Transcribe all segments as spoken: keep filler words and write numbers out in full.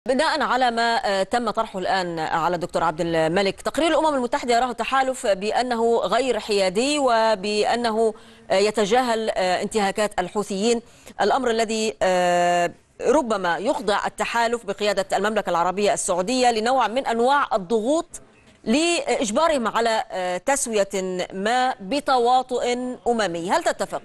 بناء على ما تم طرحه الآن على الدكتور عبد الملك، تقرير الأمم المتحدة يراه تحالف بأنه غير حيادي وبأنه يتجاهل انتهاكات الحوثيين، الأمر الذي ربما يخضع التحالف بقيادة المملكة العربية السعودية لنوع من أنواع الضغوط لإجبارهم على تسوية ما بتواطؤ أممي. هل تتفق؟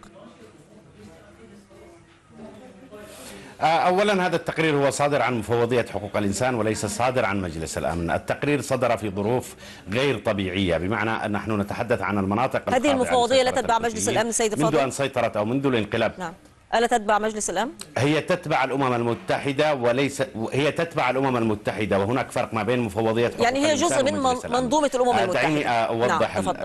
أولا هذا التقرير هو صادر عن مفوضية حقوق الإنسان وليس صادر عن مجلس الأمن. التقرير صدر في ظروف غير طبيعية، بمعنى أن نحن نتحدث عن المناطق هذه المفوضية لا تتبع مجلس الأمن سيد فاضل؟ منذ أن سيطرت أو منذ الانقلاب. نعم. ألا تتبع مجلس الأمن؟ هي تتبع الأمم المتحدة وليس هي تتبع الأمم المتحدة، وهناك فرق ما بين مفوضية حقوق يعني هي جزء من منظومة الأمم المتحدة. دعيني أوضح. نعم.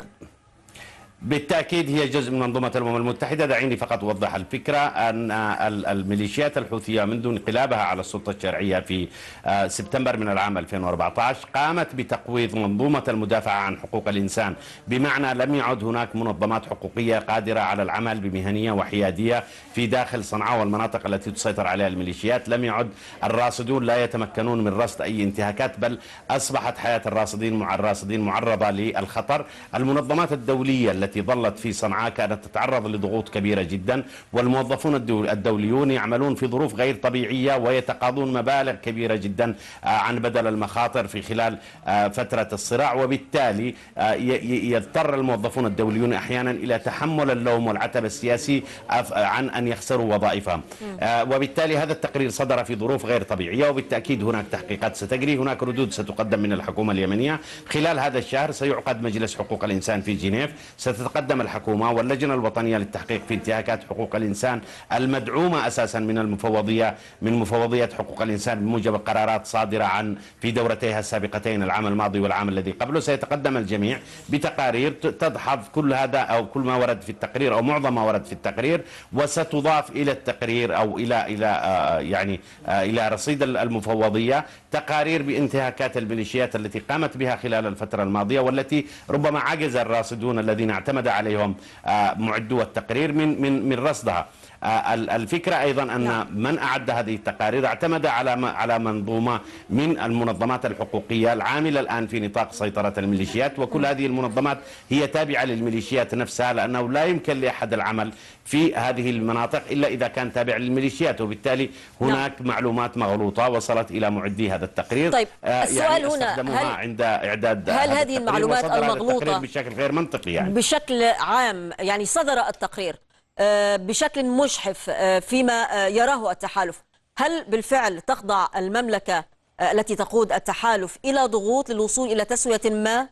بالتأكيد هي جزء من منظومة الأمم المتحدة. دعيني فقط أوضح الفكرة أن الميليشيات الحوثية منذ انقلابها على السلطة الشرعية في سبتمبر من العام ألفين وأربعة عشر قامت بتقويض منظومة المدافعة عن حقوق الإنسان، بمعنى لم يعد هناك منظمات حقوقية قادرة على العمل بمهنية وحيادية في داخل صنعاء والمناطق التي تسيطر عليها الميليشيات. لم يعد الراصدون لا يتمكنون من رصد أي انتهاكات، بل أصبحت حياة الراصدين مع الراصدين معرضة للخطر. المنظمات الدولية التي التي ظلت في صنعاء كانت تتعرض لضغوط كبيرة جدا، والموظفون الدوليون يعملون في ظروف غير طبيعية ويتقاضون مبالغ كبيرة جدا عن بدل المخاطر في خلال فترة الصراع، وبالتالي يضطر الموظفون الدوليون أحيانا إلى تحمل اللوم والعتب السياسي عن أن يخسروا وظائفهم. وبالتالي هذا التقرير صدر في ظروف غير طبيعية، وبالتأكيد هناك تحقيقات ستجري، هناك ردود ستقدم من الحكومة اليمنية. خلال هذا الشهر سيعقد مجلس حقوق الإنسان في جنيف، ستتقدم الحكومة واللجنة الوطنية للتحقيق في انتهاكات حقوق الإنسان المدعومة أساسا من المفوضية من مفوضية حقوق الإنسان بموجب قرارات صادرة عن في دورتيها السابقتين العام الماضي والعام الذي قبله. سيتقدم الجميع بتقارير تدحض كل هذا أو كل ما ورد في التقرير أو معظم ما ورد في التقرير، وستضاف إلى التقرير أو إلى إلى آه يعني آه إلى رصيد المفوضية تقارير بانتهاكات الميليشيات التي قامت بها خلال الفترة الماضية، والتي ربما عجز الراصدون الذين اعتمد عليهم معدو التقرير من من من رصدها. الفكرة أيضا أن من أعد هذه التقارير اعتمد على على منظومة من المنظمات الحقوقية العاملة الآن في نطاق سيطرة الميليشيات، وكل هذه المنظمات هي تابعة للميليشيات نفسها، لأنه لا يمكن لأحد العمل في هذه المناطق إلا إذا كان تابع للميليشيات، وبالتالي هناك نعم. معلومات مغلوطة وصلت إلى معدي هذا التقرير. طيب السؤال يعني هنا، هل عند إعداد هل هذه المعلومات المغلوطة بشكل غير منطقي يعني بشكل عام، يعني صدر التقرير بشكل مجحف فيما يراه التحالف، هل بالفعل تخضع المملكة التي تقود التحالف إلى ضغوط للوصول إلى تسوية ما؟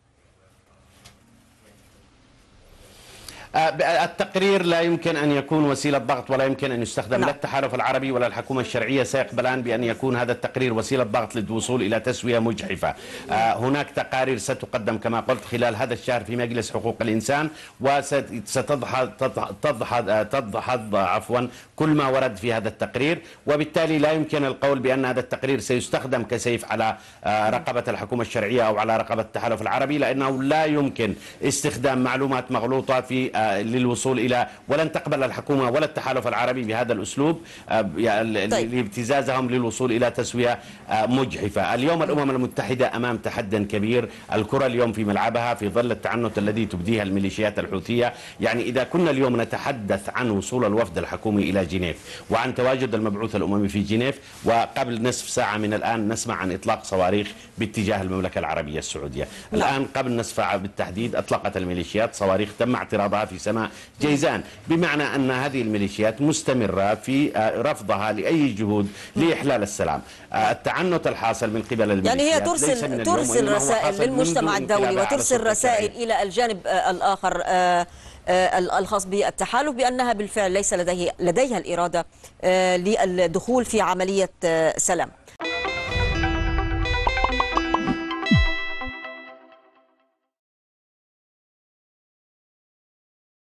التقرير لا يمكن أن يكون وسيلة ضغط، ولا يمكن أن يستخدم. لا التحالف العربي ولا الحكومة الشرعية سيقبلان بأن يكون هذا التقرير وسيلة ضغط للوصول إلى تسوية مجحفة. هناك تقارير ستقدم كما قلت خلال هذا الشهر في مجلس حقوق الإنسان، وستدحض تدحض تدحض عفوا كل ما ورد في هذا التقرير، وبالتالي لا يمكن القول بأن هذا التقرير سيستخدم كسيف على رقبة الحكومة الشرعية أو على رقبة التحالف العربي، لأنه لا يمكن استخدام معلومات مغلوطة في للوصول إلى، ولن تقبل الحكومة ولا التحالف العربي بهذا الأسلوب لابتزازهم للوصول إلى تسوية مجحفة. اليوم الأمم المتحدة أمام تحدي كبير، الكرة اليوم في ملعبها في ظل التعنت الذي تبديها الميليشيات الحوثية. يعني إذا كنا اليوم نتحدث عن وصول الوفد الحكومي إلى جنيف وعن تواجد المبعوث الأممي في جنيف، وقبل نصف ساعة من الآن نسمع عن إطلاق صواريخ باتجاه المملكة العربية السعودية. الآن قبل نصف ساعة بالتحديد أطلقت الميليشيات صواريخ تم اعتراضها في سماء جيزان، بمعنى أن هذه الميليشيات مستمرة في رفضها لأي جهود لإحلال السلام. التعنت الحاصل من قبل الميليشيات يعني هي ترسل ترسل رسائل للمجتمع الدولي وترسل رسائل إلى الجانب الآخر الخاص بالتحالف بأنها بالفعل ليس لديه لديها الإرادة للدخول في عملية سلام.